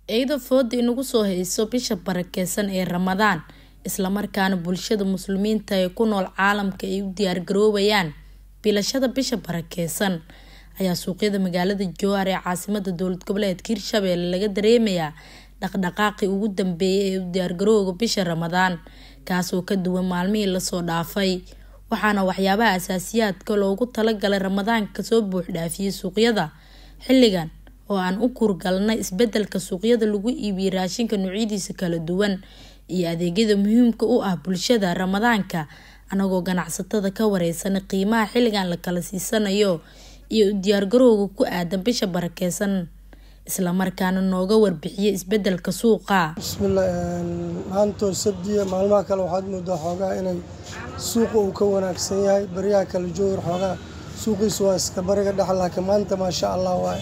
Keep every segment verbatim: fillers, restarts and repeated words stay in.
Eeda food inagu soo hayso bisha barakeysan ee Ramadaan isla markaana bulshada muslimiinta ee ku nool caalamka ay u diyaar garoobayaan bilashada bisha barakeysan ayaa suuqyada magaalada Jowhar ee caasimadda dowlad goboleedka Hirshabelle laga dareemayaa dhaqdhaqaaqii ugu dambeeyay ee u diyaar garowga bisha Ramadaan kaas oo ka duwan maalmihii la soo dhaafay waxaana waxyaabaha asaasiyaadka loogu talagalay Ramadaanka soo buux dhaafiyay suuqyada xilligan oo aan u kurgalnay isbedelka suuqyada lagu iibiyo raashinka noocyadiisa kala duwan iyo adeegyada muhiimka u ah bulshada Ramadaanka anagoo ganacsatada ka wareysan qiimaha xilligan la kala siisanayo iyo u diyaar garowga ku aadan bisha barakeysan isla markaana nooga warbixiyay isbedelka suuqa. bismillah maanto sabdiya maalmaha kale waxaad moodaa xoogaa inay suuqa uu ka wanaagsan yahay bariyaha kala Jowhar xoogaa suuqiisu waa iska bariga dhex laakiin maanta ma sha Allah waay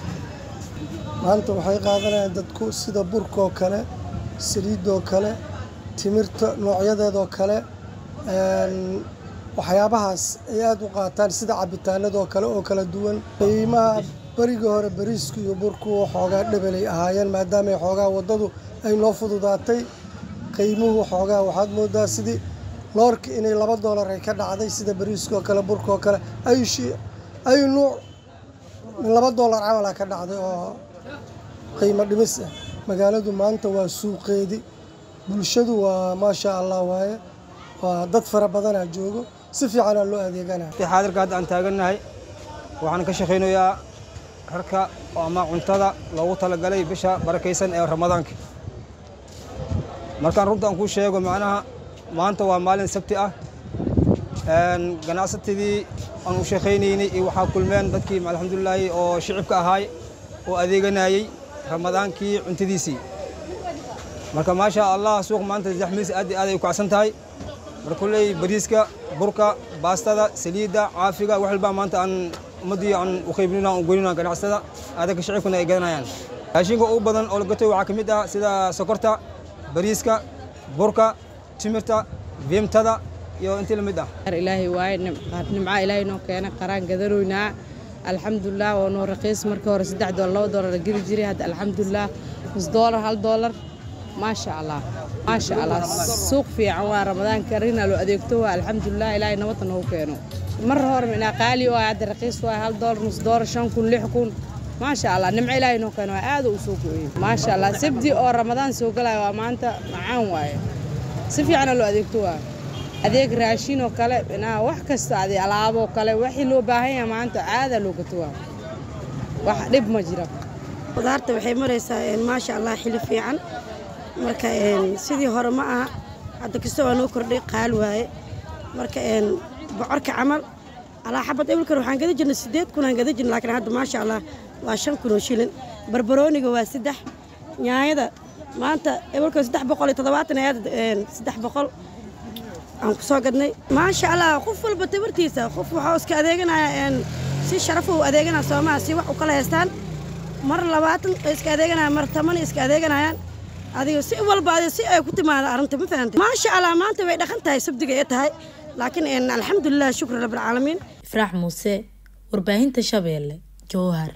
maanta waxay qaadanayaan dadku sida burka oo kale saliid oo kale timirta noocyadeeda oo kale een waxyaabahaas ay aad u qaataan sida cabitaanada oo kale oo kala duwan qiimaha bariga hore bariisku iyo burku xoogaa dhabalay ahaayeen maadaama ay xoogaa wadadu ay noo fududaatay qiimuhu xoogaa waxaad moodaa sidii loorka inay laba doolar ay ka dhacday sida bariisku oo kale burka oo kale ay shi ay nooc laba doolar camal ka dhacday oo qiimo dhimis ah magaaladu maanta waa suuqeedi bulshadu waa ma sha Allah waaye waa dad fara badan joogo si fiican loo adeegana xaadirka hadda aan taaganahay waxaan ka shaqeynayaa harka ama cuntada loogu talagalay bisha barakeysan ee Ramadaanka markaan runta aan ku sheego macnaha maanta waa maalin sabti ah een ganacsatadii aan u shaqeynaynay iyo waxa kulmeen dadkii alxamdulillah oo shicibka ahaay oo adeeganayay Ramadaankii cuntadiisii marka ma sha Allah suuq maanta zaxmiis aad aad ay ku caasan tahay markulay bariiska burka baastada saliida caafiga wax walba maanta aan ummadii aan u qaybinayna oo goynina ganacsada aadka shicibkuna ay garanayaan raashinka ugu badan oo la gato waxa kamid ah sida sokorta bariiska burka timirta beemtada iyo intii la mid ah ilaahi waay nimca ilaahi noo keenay qaraan gadarooyna alxamdulillah oo noo raqiis markii hore saddex doolar laba doolar la geli jiray hadda alxamdulillah nus doolar hal doolar ما شاء الله ما شاء الله سوق في عوار رمضان كرينا لو أديكتوها الحمد لله إلهي نوطن هو كانوا مرة هور من أقالي وعد رقيس وهال دور نص دور شان كل لحكون ما شاء الله نمع إلهي نو كانوا عادوا وسوقوا ما شاء الله سبدي أو رمضان سوق لا وما أنت معاهم واي سفي أنا لو أديكتوها أديك راشين وكلا أنا وحكست هذه ألعاب وكلا وحي لو باهي ما أنت عادة لو كتوها واحد لب مجرى وظهرت وحي مريسا ما شاء الله حلف عن marka een sidii hore ma aha hadda kastoo aan kordhay qaal waaye marka een bocorka amal ala xabad ebilka waxaan gada jirnay sideed kun aan gada jirnay laakiin hadda ma sha Allah waa shan kun oo shilin barbarooniga waa saddex nyaayada maanta ebilka saddex boqol iyo toddobaatan ayad een saddex boqol aan ku soo gadnay ma sha Allah qof walba tabartiisa qof waxa iska adeeganaya een si sharaf u adeeganaa Soomaaliya si wax u kala heestaan mar labaatan iska adeeganaya mar toban iska adeeganayaan adiga si walba si ay ku timaado arrinta ma fahanteen ma sha Allah maanta way dhaqan tahay sabdiga ay tahay laakiin in alxamdulillah shukr rabbil alamin Ifraax Muuse warbaahinta Shabeelle Jowhar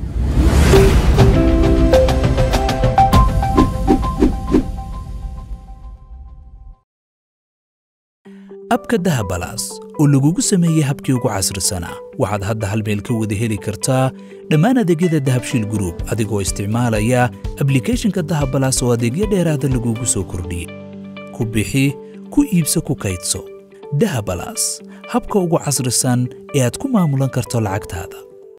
abka dahabalaas oo lagugu sameeyay habkii ugu casrisanaa waxaad hadda hal meel ka wada heli kartaa dhammaan adeegyada dahabshiil group adigoo isticmaalaya applicationka dahabalaas oo adeegyo dheeraada lagugu soo kordhiyay ku bixi ku iibso ku kaydso dahabalaas habka ugu casrisan ee aad ku maamulan karto lacagtaada.